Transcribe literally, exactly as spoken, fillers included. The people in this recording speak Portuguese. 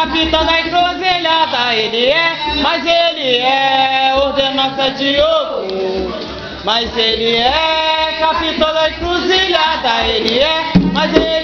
capitão da encruzilhada, ele é, mas ele é ordenança de outro. Mas ele é capitão da encruzilhada, ele é, mas ele